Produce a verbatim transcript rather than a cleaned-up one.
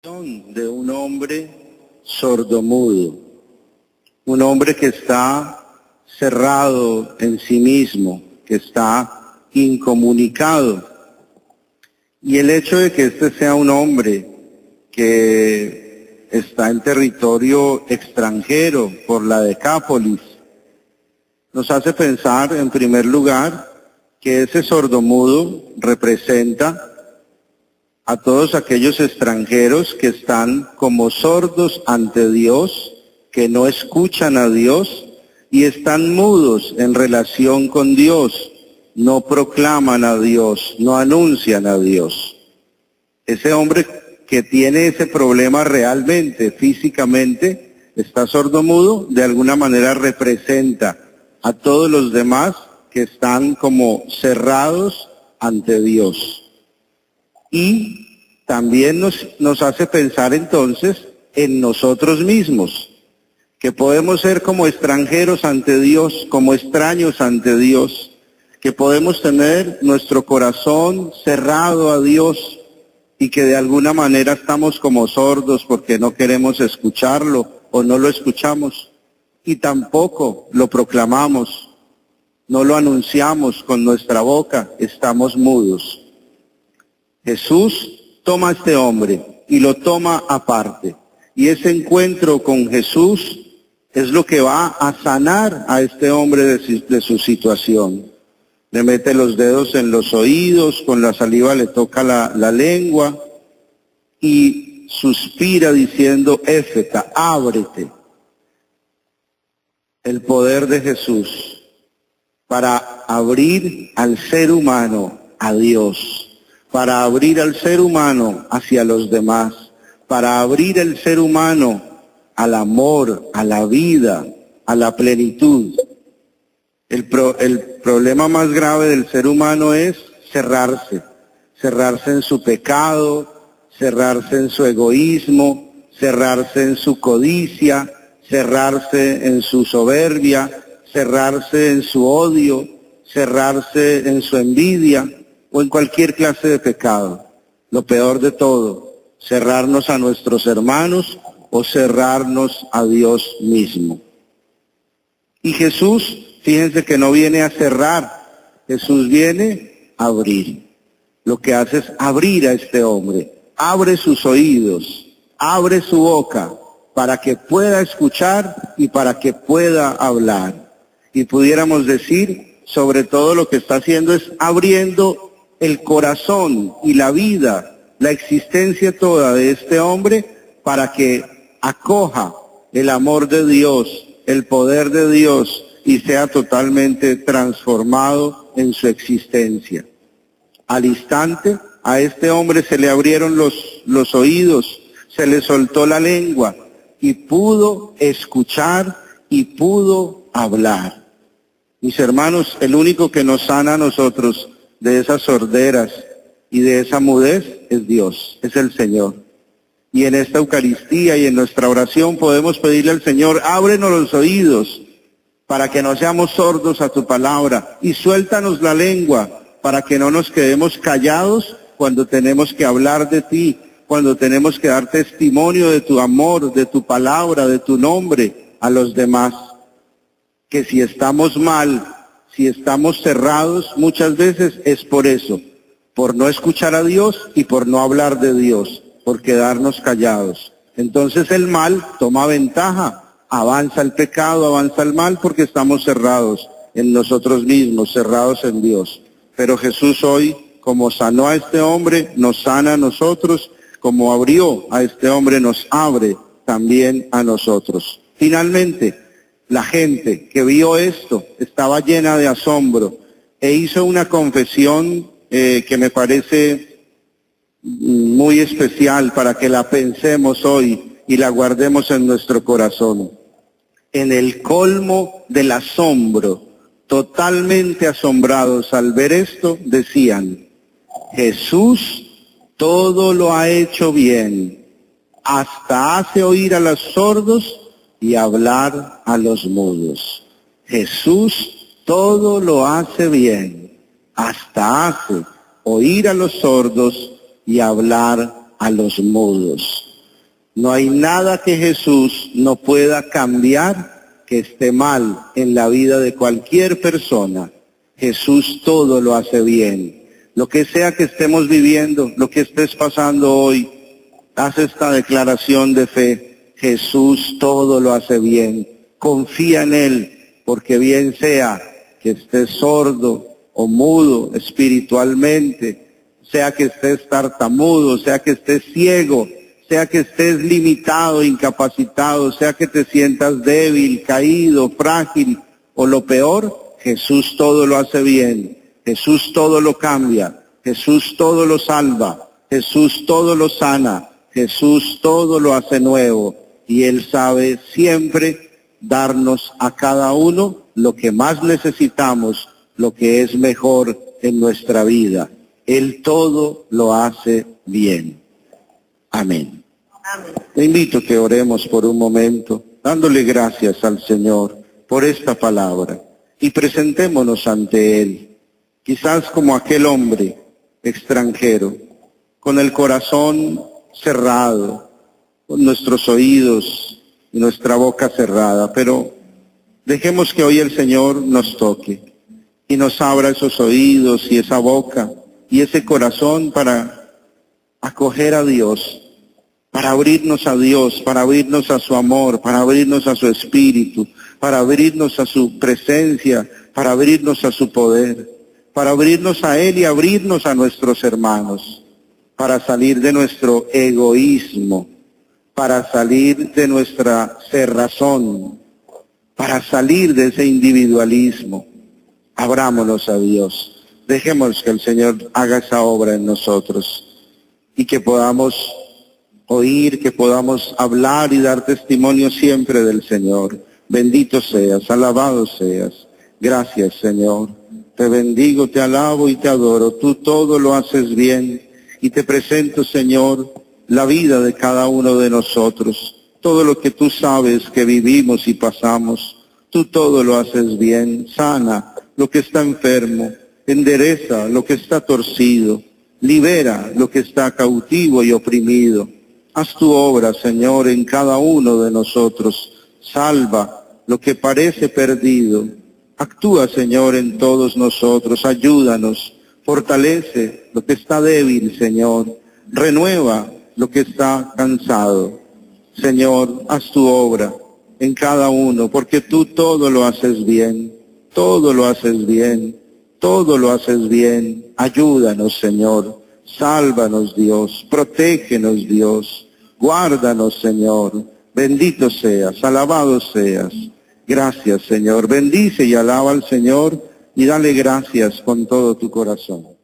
De un hombre sordomudo, un hombre que está cerrado en sí mismo, que está incomunicado. Y el hecho de que este sea un hombre que está en territorio extranjero por la Decápolis, nos hace pensar en primer lugar que ese sordomudo representa a todos aquellos extranjeros que están como sordos ante Dios, que no escuchan a Dios y están mudos en relación con Dios, no proclaman a Dios, no anuncian a Dios. Ese hombre que tiene ese problema realmente, físicamente, está sordomudo, de alguna manera representa a todos los demás que están como cerrados ante Dios. Y también nos, nos hace pensar entonces en nosotros mismos, que podemos ser como extranjeros ante Dios, como extraños ante Dios, que podemos tener nuestro corazón cerrado a Dios y que de alguna manera estamos como sordos porque no queremos escucharlo o no lo escuchamos y tampoco lo proclamamos, no lo anunciamos con nuestra boca, estamos mudos. Jesús toma a este hombre y lo toma aparte. Y ese encuentro con Jesús es lo que va a sanar a este hombre de su, de su situación. Le mete los dedos en los oídos, con la saliva le toca la, la lengua y suspira diciendo, Éfeta, ábrete. El poder de Jesús para abrir al ser humano a Dios, para abrir al ser humano hacia los demás, para abrir el ser humano al amor, a la vida, a la plenitud. El, pro, el problema más grave del ser humano es cerrarse, cerrarse en su pecado, cerrarse en su egoísmo, cerrarse en su codicia, cerrarse en su soberbia, cerrarse en su odio, cerrarse en su envidia, o en cualquier clase de pecado. Lo peor de todo, cerrarnos a nuestros hermanos o cerrarnos a Dios mismo. Y Jesús, fíjense que no viene a cerrar, Jesús viene a abrir. Lo que hace es abrir a este hombre, abre sus oídos, abre su boca para que pueda escuchar y para que pueda hablar. Y pudiéramos decir, sobre todo lo que está haciendo es abriendo el corazón y la vida, la existencia toda de este hombre para que acoja el amor de Dios, el poder de Dios y sea totalmente transformado en su existencia. Al instante, a este hombre se le abrieron los, los oídos, se le soltó la lengua y pudo escuchar y pudo hablar. Mis hermanos, el único que nos sana a nosotros de esas sorderas y de esa mudez es Dios, es el Señor. Y en esta Eucaristía y en nuestra oración podemos pedirle al Señor, ábrenos los oídos para que no seamos sordos a tu palabra y suéltanos la lengua para que no nos quedemos callados cuando tenemos que hablar de ti, cuando tenemos que dar testimonio de tu amor, de tu palabra, de tu nombre a los demás. Que si estamos mal, si estamos cerrados, muchas veces es por eso, por no escuchar a Dios y por no hablar de Dios, por quedarnos callados. Entonces el mal toma ventaja, avanza el pecado, avanza el mal porque estamos cerrados en nosotros mismos, cerrados en Dios. Pero Jesús hoy, como sanó a este hombre, nos sana a nosotros, como abrió a este hombre, nos abre también a nosotros. Finalmente, la gente que vio esto estaba llena de asombro e hizo una confesión eh, que me parece muy especial para que la pensemos hoy y la guardemos en nuestro corazón. En el colmo del asombro, totalmente asombrados al ver esto, decían, Jesús todo lo ha hecho bien, hasta hace oír a los sordos y hablar a los mudos. Jesús todo lo hace bien, hasta hace oír a los sordos y hablar a los mudos. No hay nada que Jesús no pueda cambiar que esté mal en la vida de cualquier persona. Jesús todo lo hace bien. Lo que sea que estemos viviendo, lo que estés pasando hoy, haz esta declaración de fe. Jesús todo lo hace bien. Confía en Él, porque bien sea que estés sordo o mudo espiritualmente, sea que estés tartamudo, sea que estés ciego, sea que estés limitado, incapacitado, sea que te sientas débil, caído, frágil, o lo peor, Jesús todo lo hace bien, Jesús todo lo cambia, Jesús todo lo salva, Jesús todo lo sana, Jesús todo lo hace nuevo, y Él sabe siempre darnos a cada uno lo que más necesitamos, lo que es mejor en nuestra vida. Él todo lo hace bien. Amén. Amén. Te invito a que oremos por un momento, dándole gracias al Señor por esta palabra, y presentémonos ante Él, quizás como aquel hombre extranjero, con el corazón cerrado, con nuestros oídos y nuestra boca cerrada, pero dejemos que hoy el Señor nos toque y nos abra esos oídos y esa boca y ese corazón para acoger a Dios, para abrirnos a Dios, para abrirnos a su amor, para abrirnos a su espíritu, para abrirnos a su presencia, para abrirnos a su poder, para abrirnos a Él y abrirnos a nuestros hermanos, para salir de nuestro egoísmo, para salir de nuestra cerrazón, para salir de ese individualismo. Abrámonos a Dios, dejemos que el Señor haga esa obra en nosotros y que podamos oír, que podamos hablar y dar testimonio siempre del Señor. Bendito seas, alabado seas. Gracias, Señor. Te bendigo, te alabo y te adoro. Tú todo lo haces bien y te presento, Señor, la vida de cada uno de nosotros. Todo lo que tú sabes que vivimos y pasamos, tú todo lo haces bien. Sana lo que está enfermo, endereza lo que está torcido, libera lo que está cautivo y oprimido. Haz tu obra, Señor, en cada uno de nosotros. Salva lo que parece perdido. Actúa, Señor, en todos nosotros. Ayúdanos. Fortalece lo que está débil, Señor. Renueva lo que está cansado. Señor, haz tu obra en cada uno, porque tú todo lo haces bien. Todo lo haces bien. Todo lo haces bien. Ayúdanos, Señor. Sálvanos, Dios, protégenos, Dios, guárdanos, Señor, bendito seas, alabado seas. Gracias, Señor, bendice y alaba al Señor y dale gracias con todo tu corazón.